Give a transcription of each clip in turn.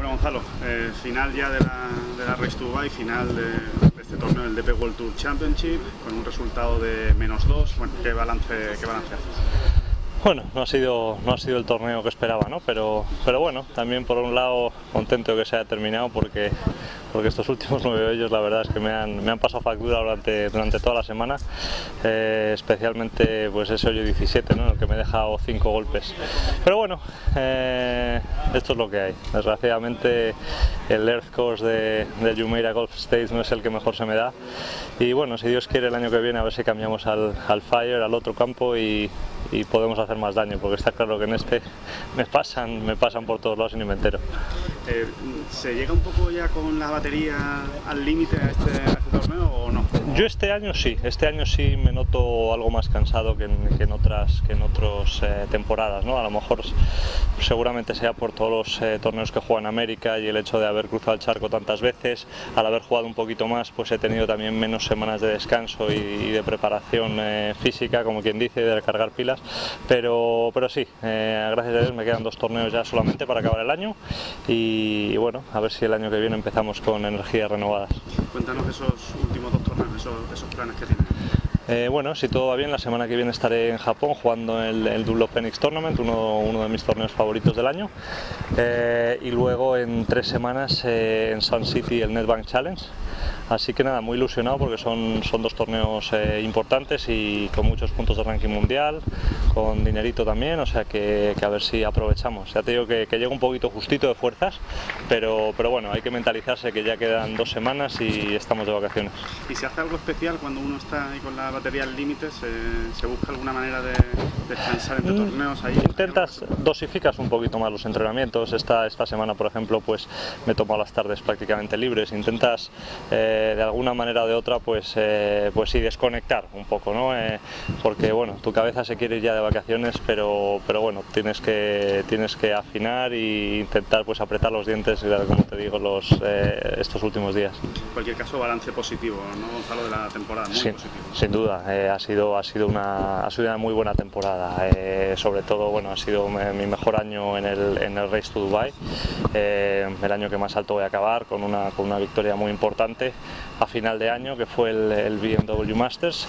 Bueno, Gonzalo, final ya de la Race to Dubai, final de este torneo del DP World Tour Championship, con un resultado de -2. Bueno, ¿qué balance haces? Bueno, no ha sido el torneo que esperaba, ¿no? Pero bueno, también por un lado contento de que se haya terminado porque estos últimos 9 hoyos la verdad es que me han pasado factura durante toda la semana, especialmente pues ese hoyo 17, ¿no? En el que me he dejado 5 golpes. Pero bueno, esto es lo que hay. Desgraciadamente el Earth Course de Jumeirah Golf Stage no es el que mejor se me da y bueno, si Dios quiere el año que viene a ver si cambiamos al Fire, al otro campo y podemos hacer más daño, porque está claro que en este me pasan por todos lados y ni me entero. ¿Se llega un poco ya con la batería al límite a este torneo o no? Yo este año sí me noto algo más cansado que en otras temporadas, ¿no? A lo mejor seguramente sea por todos los torneos que juego en América y el hecho de haber cruzado el charco tantas veces. Al haber jugado un poquito más, pues he tenido también menos semanas de descanso y de preparación física, como quien dice, de recargar pilas, pero sí, gracias a Dios me quedan 2 torneos ya solamente para acabar el año y bueno, a ver si el año que viene empezamos con energías renovadas. Cuéntanos esos últimos 2 torneos, esos planes que tienes. Bueno, si todo va bien, la semana que viene estaré en Japón jugando el Dunlop Phoenix Tournament, uno de mis torneos favoritos del año, y luego en 3 semanas en Sun City el NetBank Challenge. Así que nada, muy ilusionado porque son 2 torneos importantes y con muchos puntos de ranking mundial, con dinerito también, o sea que a ver si aprovechamos. Ya te digo que llega un poquito justito de fuerzas, pero bueno, hay que mentalizarse que ya quedan 2 semanas y estamos de vacaciones. ¿Y se hace algo especial cuando uno está ahí con la batería al límite? ¿Se busca alguna manera de descansar entre torneos ahí? Dosificas un poquito más los entrenamientos. Esta semana, por ejemplo, pues me he tomado las tardes prácticamente libres. Intentas de alguna manera o de otra pues sí desconectar un poco, ¿no? Porque bueno, tu cabeza se quiere ir ya de vacaciones, pero bueno, tienes que afinar e intentar pues apretar los dientes, como te digo, estos últimos días. En cualquier caso, balance positivo, ¿no, Gonzalo, de la temporada? Muy positivo. Sin duda, ha sido una muy buena temporada, sobre todo bueno, ha sido mi mejor año en el Race to Dubai, el año que más alto voy a acabar con una victoria muy importante a final de año, que fue el BMW Masters.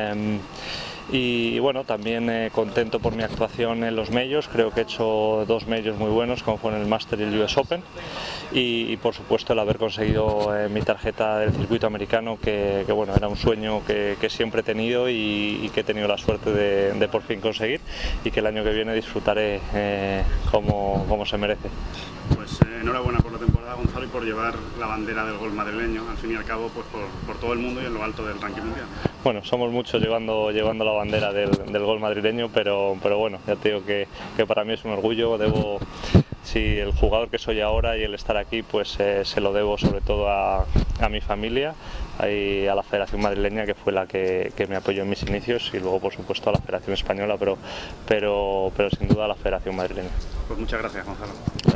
Y bueno, también contento por mi actuación en los Majors. Creo que he hecho 2 Majors muy buenos, como fueron el Master y el US Open, y por supuesto el haber conseguido mi tarjeta del circuito americano, que bueno, era un sueño que siempre he tenido y que he tenido la suerte de por fin conseguir, y que el año que viene disfrutaré como se merece. Pues enhorabuena por la temporada, Gonzalo, y por llevar la bandera del golf madrileño, al fin y al cabo, pues por todo el mundo y en lo alto del ranking mundial. Bueno, somos muchos llevando la bandera del golf madrileño, pero bueno, ya te digo que para mí es un orgullo. Si el jugador que soy ahora y el estar aquí, pues se lo debo sobre todo a mi familia y a la Federación Madrileña, que fue la que me apoyó en mis inicios, y luego por supuesto a la Federación Española, pero sin duda a la Federación Madrileña. Pues muchas gracias, Gonzalo.